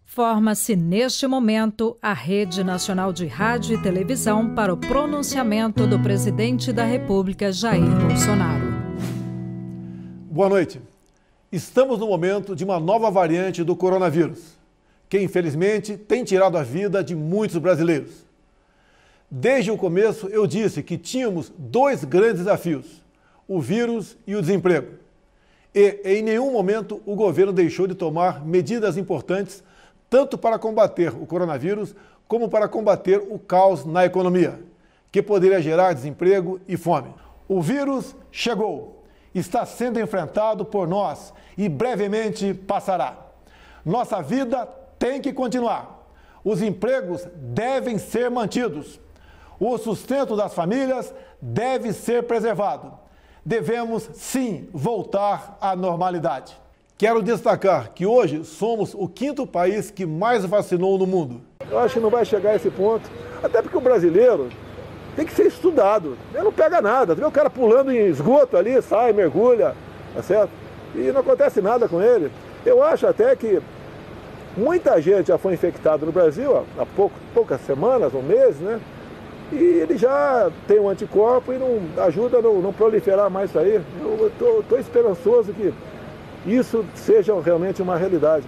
Forma-se neste momento a Rede Nacional de Rádio e Televisão para o pronunciamento do presidente da República, Jair Bolsonaro. Boa noite. Estamos no momento de uma nova variante do coronavírus, que infelizmente tem tirado a vida de muitos brasileiros. Desde o começo eu disse que tínhamos dois grandes desafios, o vírus e o desemprego. E em nenhum momento o governo deixou de tomar medidas importantes tanto para combater o coronavírus como para combater o caos na economia, que poderia gerar desemprego e fome. O vírus chegou, está sendo enfrentado por nós e brevemente passará. Nossa vida tem que continuar. Os empregos devem ser mantidos. O sustento das famílias deve ser preservado. Devemos, sim, voltar à normalidade. Quero destacar que hoje somos o 5º país que mais vacinou no mundo. Eu acho que não vai chegar a esse ponto, até porque o brasileiro tem que ser estudado. Ele não pega nada, vê o cara pulando em esgoto ali, sai, mergulha, tá certo? E não acontece nada com ele. Eu acho até que muita gente já foi infectada no Brasil há poucas semanas ou meses, né? E ele já tem um anticorpo e não ajuda a não proliferar mais isso aí. Eu estou esperançoso que isso seja realmente uma realidade.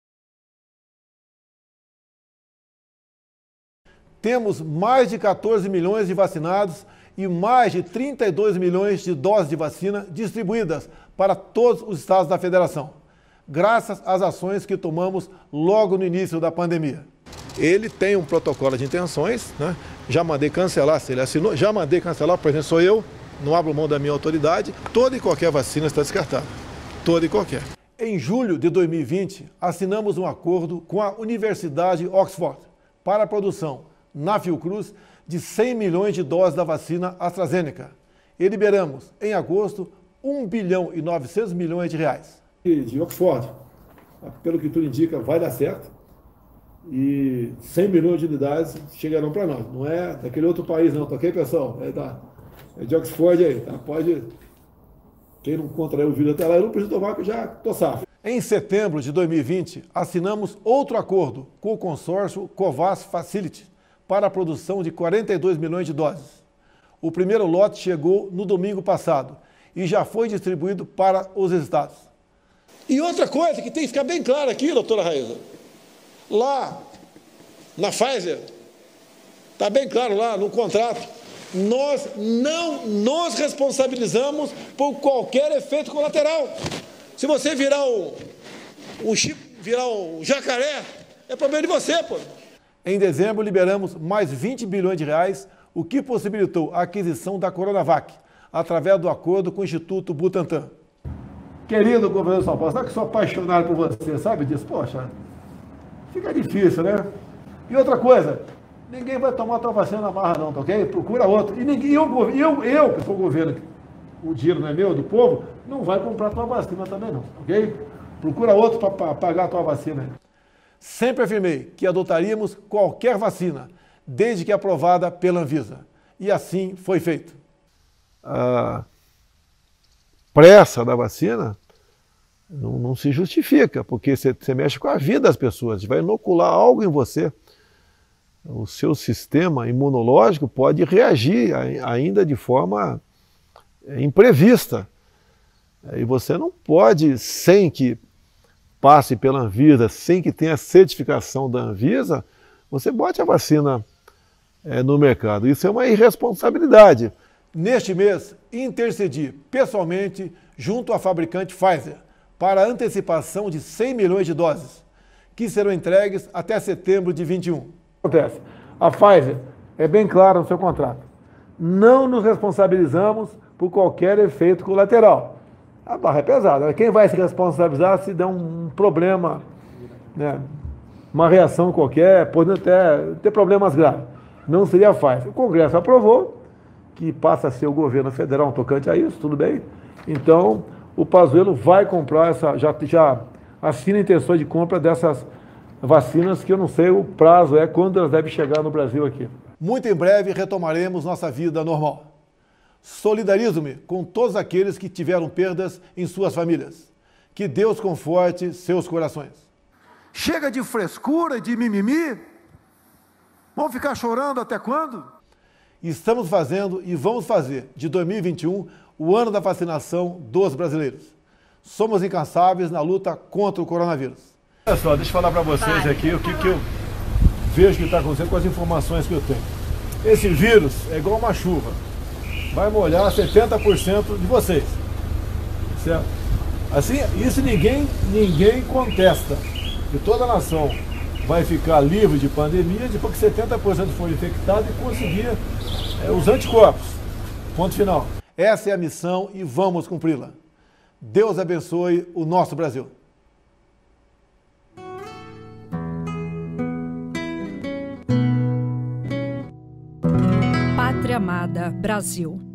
Temos mais de 14 milhões de vacinados e mais de 32 milhões de doses de vacina distribuídas para todos os estados da federação, graças às ações que tomamos logo no início da pandemia. Ele tem um protocolo de intenções, né? Já mandei cancelar, se ele assinou, já mandei cancelar, por exemplo, sou eu, não abro mão da minha autoridade, toda e qualquer vacina está descartada. Toda e qualquer. Em julho de 2020, assinamos um acordo com a Universidade Oxford para a produção, na Fiocruz, de 100 milhões de doses da vacina AstraZeneca. E liberamos, em agosto, 1 bilhão e 900 milhões de reais. De Oxford, pelo que tudo indica, vai dar certo. E 100 milhões de unidades chegarão para nós. Não é daquele outro país, não. Tá ok, pessoal? É de Oxford aí, tá? Pode... Quem não contraiu o vírus até lá, eu não preciso tomar, porque já estou safo. Em setembro de 2020, assinamos outro acordo com o consórcio Covax Facility para a produção de 42 milhões de doses. O primeiro lote chegou no domingo passado e já foi distribuído para os estados. E outra coisa que tem que ficar bem claro aqui, doutora Raíza, lá na Pfizer, está bem claro lá no contrato, nós não nos responsabilizamos por qualquer efeito colateral. Se você virar um jacaré, é problema de você, pô. Em dezembro, liberamos mais 20 bilhões de reais, o que possibilitou a aquisição da Coronavac, através do acordo com o Instituto Butantan. Querido governador de São Paulo, sabe que sou apaixonado por você, sabe disso? Poxa, fica difícil, né? E outra coisa, ninguém vai tomar tua vacina na marra não, tá ok? Procura outro. E eu que sou o governo, o dinheiro não é meu, é do povo, não vai comprar tua vacina também não, ok? Procura outro para pagar a tua vacina. Sempre afirmei que adotaríamos qualquer vacina, desde que aprovada pela Anvisa. E assim foi feito. A pressa da vacina não se justifica, porque você mexe com a vida das pessoas, vai inocular algo em você. O seu sistema imunológico pode reagir ainda de forma imprevista. E você não pode, sem que passe pela Anvisa, sem que tenha certificação da Anvisa, você bote a vacina no mercado. Isso é uma irresponsabilidade. Neste mês, intercedi pessoalmente junto à fabricante Pfizer para a antecipação de 100 milhões de doses, que serão entregues até setembro de 21. Acontece. A Pfizer é bem clara no seu contrato. Não nos responsabilizamos por qualquer efeito colateral. A barra é pesada. Quem vai se responsabilizar se der um problema, né? Uma reação qualquer, pode até ter problemas graves. Não seria a Pfizer. O Congresso aprovou, que passa a ser o governo federal tocante a isso, tudo bem. Então, o Pazuello vai comprar já assina intenções de compra dessas vacinas que eu não sei o prazo quando elas devem chegar no Brasil aqui. Muito em breve retomaremos nossa vida normal. Solidarizo-me com todos aqueles que tiveram perdas em suas famílias. Que Deus conforte seus corações. Chega de frescura, de mimimi. Vamos ficar chorando até quando? Estamos fazendo e vamos fazer de 2021 o ano da vacinação dos brasileiros. Somos incansáveis na luta contra o coronavírus. Olha só, deixa eu falar para vocês aqui o que eu vejo que está acontecendo com as informações que eu tenho. Esse vírus é igual uma chuva. Vai molhar 70% de vocês. Certo? Assim, isso ninguém contesta. Que toda a nação vai ficar livre de pandemia depois que 70% for infectado e conseguir os anticorpos. Ponto final. Essa é a missão e vamos cumpri-la. Deus abençoe o nosso Brasil. Pátria amada, Brasil.